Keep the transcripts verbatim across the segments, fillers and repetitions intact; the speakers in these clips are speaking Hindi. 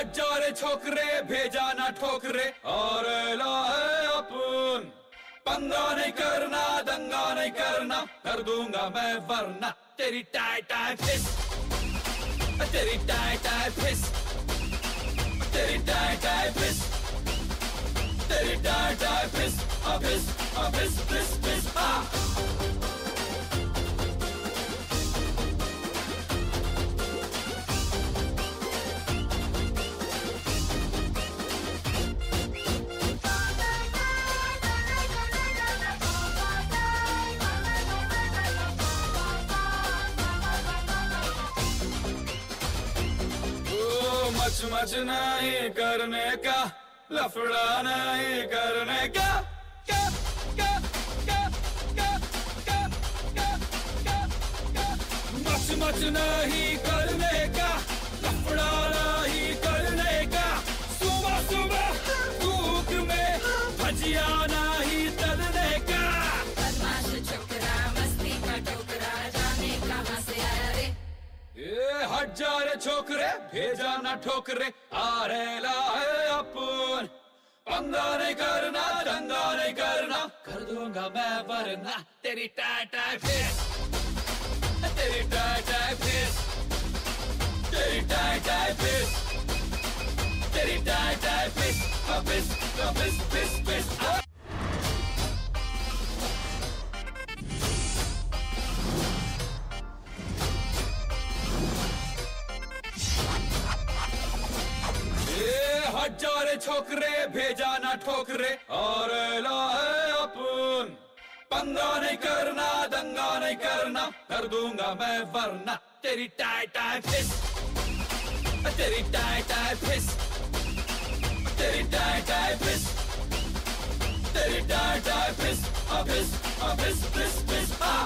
हजारे छोकरे भेजा ना ठोकरे और ला है अपन। पंगा नहीं करना दंगा नहीं करना कर दूंगा मैं वरना तेरी टाई टाई फिस, तेरी टाई टाई फिस, तेरी टाई टाई फिस, तेरी टाई टाई फिस, अभिस अभिस फिस फिस आ। मच मच नहीं करने का लफड़ा नहीं करने का क्या क्या क्या क्या क्या क्या क्या क्या मच मच नहीं करने का लफड़ा नहीं करने का सुबह सुबह धूप में भजिया नहीं तलने का। बदमाश छोकरा मस्ती का टोकरा जाने कहां से आया रे। ये हजारे छोकरे भेजा ना ठोकरे आ रहे ला है अपन। पंगा नहीं करना दंगा नहीं करना कर दूंगा मैं वरना तेरी टाई टाई फिस, तेरी टाई टाई फिस, तेरी टाई टाई फिस, तेरी टाई टाई फिस, अभिस अभिस फिस फिस आ। हजारे छोकरे भेजा ना ठोकरे और ला है अपन। पंगा नहीं करना दंगा नहीं करना कर दूंगा मैं वरना तेरी टाई टाई फिस, तेरी टाई टाई फिस, तेरी टाई टाई फिस, तेरी टाई टाई फिस, अभिस अभिस फिस फिस आ।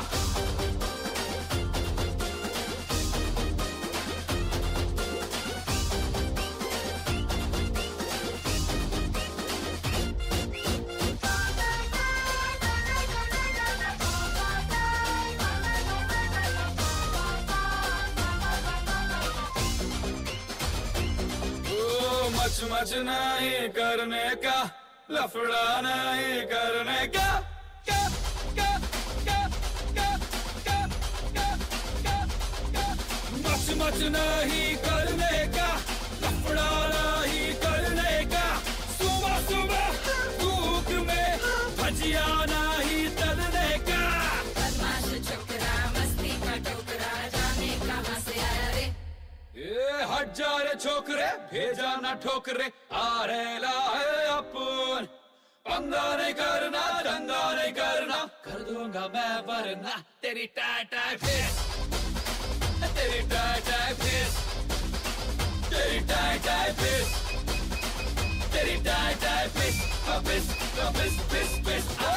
मच मच नहीं करने का लफड़ा नहीं करने का क्या क्या क्या क्या क्या क्या क्या क्या मच मच नहीं करने का लफड़ा नहीं करने का सुबह सुबह धूप में भजिया नहीं तलने का। बदमाश छोकरा मस्ती का टोकरा जाने कहां से आया रे। ये हजारे छोकरे भेजा ना ठोकरे आ रहे ला है अपन। पंगा नहीं करना दंगा नहीं करना कर दूंगा मैं वरना तेरी टाई टाई फिस, तेरी टाई टाई फिस, तेरी टाई टाई फिस, तेरी टाई टाई फिस, अभिस अभिस फिस फिस आ।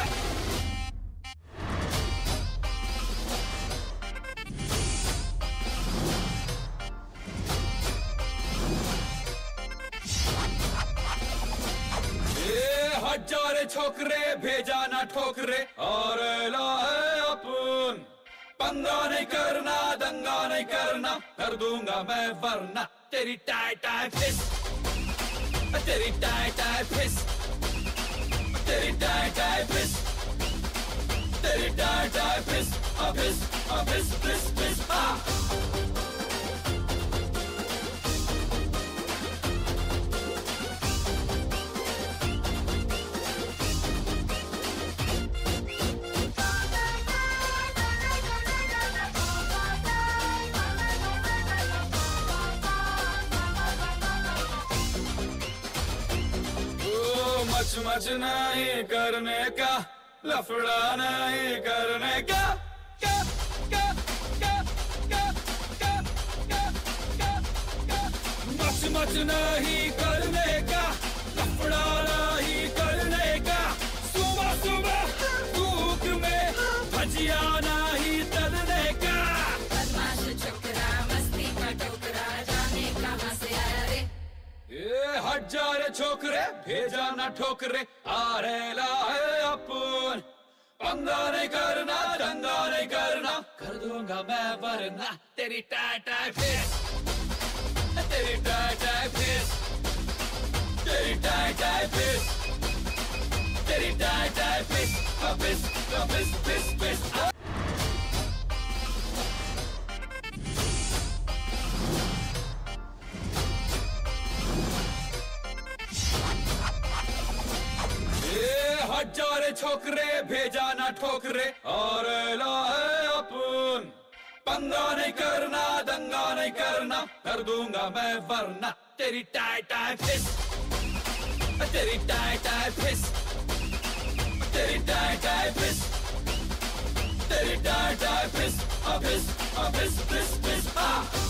हजारे छोकरे भेजा ना ठोकरे और ला है अपन। पंगा नहीं करना दंगा नहीं करना कर दूंगा मैं वरना तेरी टाई टाई फिस, तेरी टाई टाई फिस, तेरी टाई टाई फिस, तेरी टाई टाई फिस, अभिस अभिस फिस फिस आ। मच मच नहीं करने का लफड़ा नहीं करने का क्या क्या क्या क्या क्या क्या क्या क्या मच मच नहीं करने का लफड़ा नहीं करने का सुबह सुबह धूप में भजिया नहीं तलने का। बदमाश छोकरा मस्ती का टोकरा जाने कहां से आया रे। ये हजारे छोकरे भेजा ना ठोकरे आ रहे ला है अपन। पंगा नहीं करना दंगा नहीं करना कर दूंगा मैं वरना तेरी टाई टाई फिस, तेरी टाई टाई फिस, हजारे छोकरे भेजा ना ठोकरे और लाए अपन पंगा नहीं करना दंगा नहीं करना कर दूंगा मैं वरना तेरी टाई टाई फिस तेरी टाई टाई फिस तेरी टाई टाई फिस तेरी टाई टाई फिस अभिस अभिस फिस फिस आ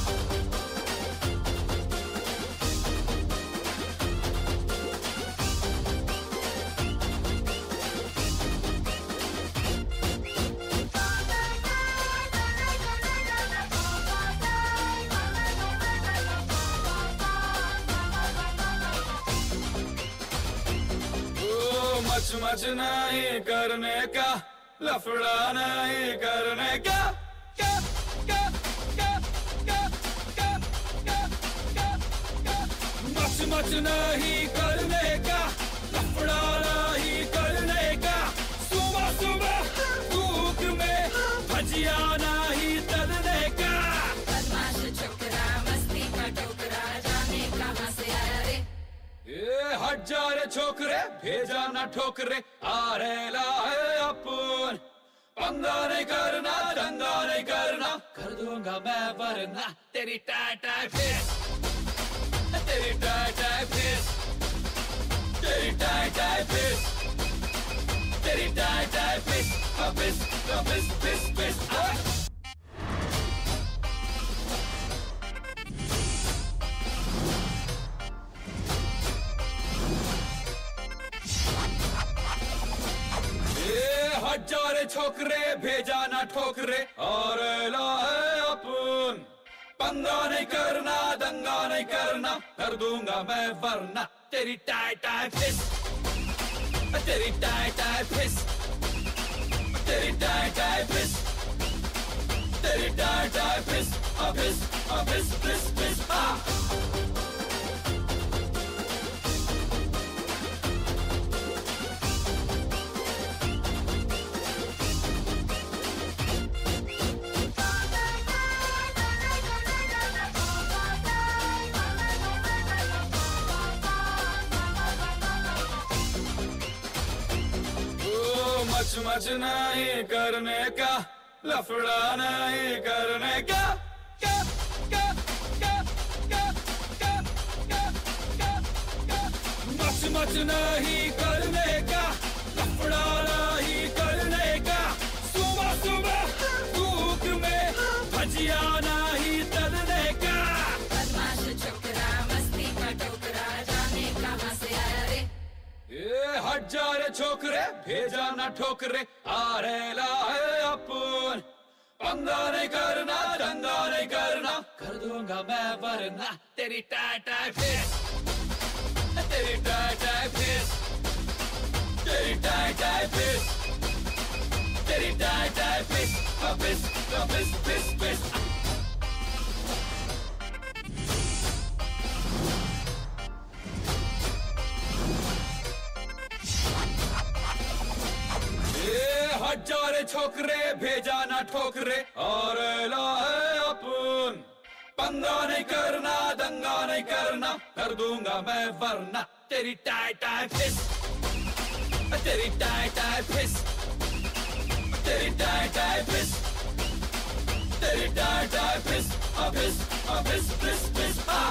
मच मच नहीं करने का लफड़ा नहीं करने का क्या क्या क्या क्या क्या क्या क्या क्या मच मच नहीं करने का लफड़ा नहीं करने का सुबह सुबह धूप में भजिया नहीं तलने का बदमाश छोकरा मस्ती का टोकरा जाने कहां से आया रे ये हट जा रे छोकरे भेजा ना ठोकरे आ रे लाए अपन पंगा नहीं करना दंगा नहीं करना कर दूंगा मैं वरना तेरी टाई टाई फिस तेरी टाई टाई फिस तेरी टाई टाई फिस तेरी टाई टाई फिस फिस फिस फिस फिस हजारे छोकरे भेजा ना ठोकरे और लाए अपन पंगा नहीं करना दंगा नहीं करना कर दूंगा मैं वरना तेरी टाई टाई फिस तेरी टाई टाई फिस तेरी टाई टाई फिस तेरी टाई टाई फिस अभिस अभिस फिस फिस आ मच मच नहीं करने का लफड़ा नहीं करने का क्या क्या क्या क्या क्या क्या क्या क्या मच मच नहीं करने का लफड़ा नहीं करने का सुबह सुबह धूप में भजिया नहीं तलने का बदमाश छोकरा मस्ती का टोकरा जाने कहां से आया रे ये हट जा रे छोकरे भेजा ना ठोकरे आ रे लाए अपन पंगा नहीं करना दंगा नहीं करना कर दूंगा मैं वरना तेरी टाई टाई फिस तेरी टाई टाई फिस तेरी टाई टाई फिस तेरी टाई टाई फिस फिस फिस फिस फिस हजारे छोकरे भेजा ना ठोकरे और लाए अपन पंगा नहीं करना दंगा नहीं करना कर दूंगा मैं वरना तेरी टाई टाई फिस तेरी टाई टाई फिस तेरी टाई टाई फिस तेरी टाई टाई फिस अभिस अभिस फिस फिस आ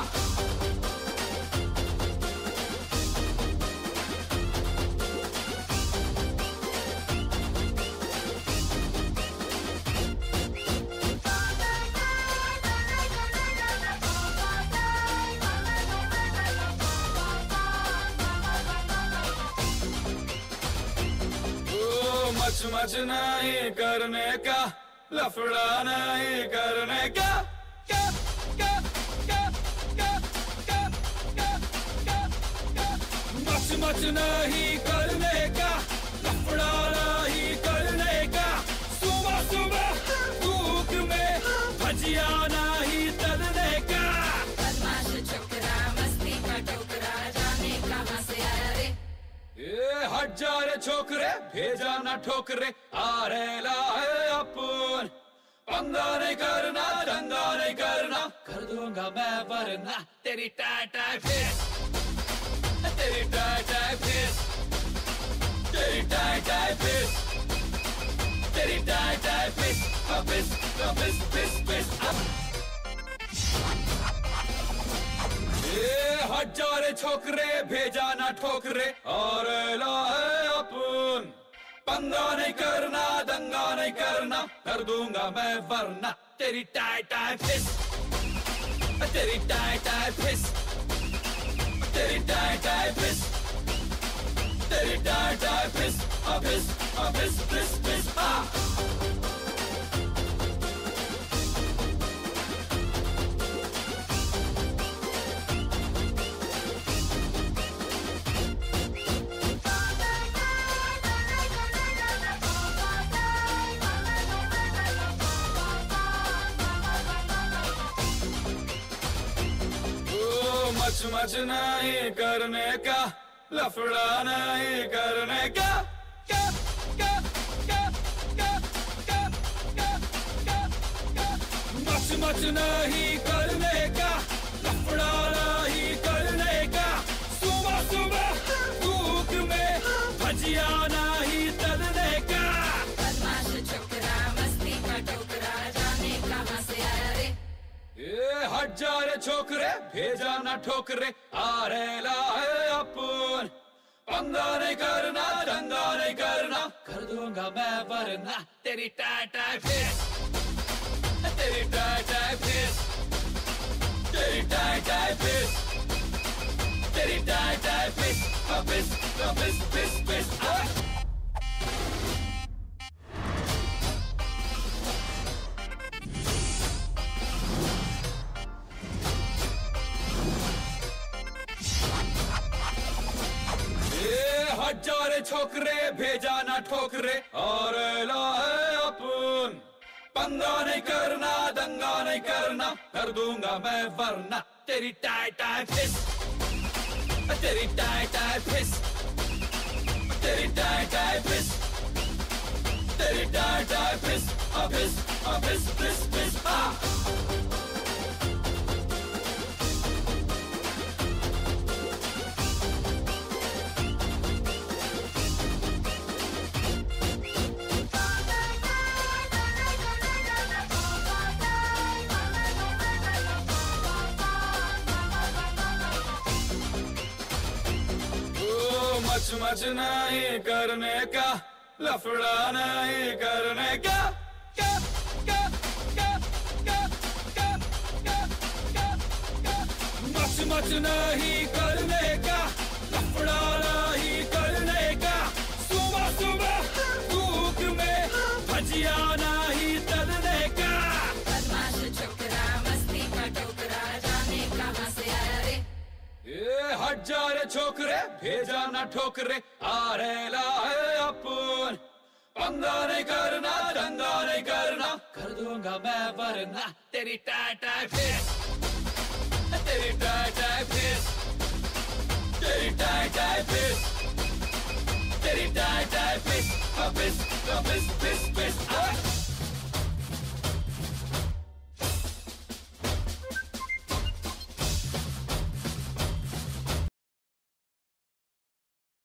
मच मच नहीं करने का लफड़ा नहीं करने का क्या क्या क्या क्या क्या क्या क्या क्या मच मच नहीं करने का लफड़ा नहीं करने का सुबह सुबह धूप में भजिया नहीं तलने का बदमाश छोकरा मस्ती का टोकरा जाने कहां से आया रे ये हट जा रे छोकरे भेजा ना ठोकरे आ रे लाए अपन पंगा नहीं करना दंगा नहीं करना कर दूंगा मैं वरना तेरी टाई टाई फिस तेरी टाई टाई फिस तेरी टाई टाई टाई फिस, तेरी टाई टाई फिस, फिस फिस फिस फिस ये हट जा रे छोकरे, भेजा ना ठोकरे, और लाए अपन पंगा नहीं करना, दंगा नहीं करना, कर दूंगा मैं वरना तेरी टाई टाई फिस, तेरी टाई टाई फिस, तेरी टाई टाई फिस, तेरी टाई टाई फिस, फिस फिस फिस फिस आ मच मच नहीं करने का, लफड़ा नहीं करने का, का, का, का, का, का, का, का, का। मच मच नहीं करने का, लफड़ा नहीं करने का, सुबह सुबह धूप में भजिया नहीं तलने का। बदमाश छोकरा, मस्ती का टोकरा, जाने कहाँ से आया रे। ये हट जा रे छोकरे, भेजा ना ठोकरे, आ रे लाए अपन पंगा नहीं करना, दंगा नहीं करना, कर दूंगा मैं वरना तेरी टाई टाई फिस, तेरी टाई टाई फिस, तेरी टाई टाई फिस, तेरी टाई टाई फिस, फिस फिस फिस फिस आ हट जा रे छोकरे, भेजा ना ठोकरे, और लाए अपन पंगा नहीं करना, दंगा नहीं करना, कर दूंगा मैं वरना तेरी टाई टाई फिस, तेरी टाई टाई फिस, तेरी टाई टाई फिस, तेरी टाई टाई फिस, फिस फिस फिस फिस आ मच मच नहीं करने का, लफड़ा नहीं करने का, का, का, का, का, का, का, का, का। मच मच नहीं करने का, लफड़ा नहीं करने का, सुबह सुबह धूप में भजिया नहीं तलने का। बदमाश छोकरा, मस्ती का टोकरा, जाने कहाँ से आया रे। ये हट जा रे छोकरे, भेजा ना ठोकरे, आ रे लाए अपन पंगा नहीं करना, दंगा नहीं करना, कर दूंगा मैं वरना तेरी टाई टाई फिस, तेरी टाई टाई फिस, तेरी टाई टाई फिस, तेरी टाई टाई फिस, फिस फिस फिस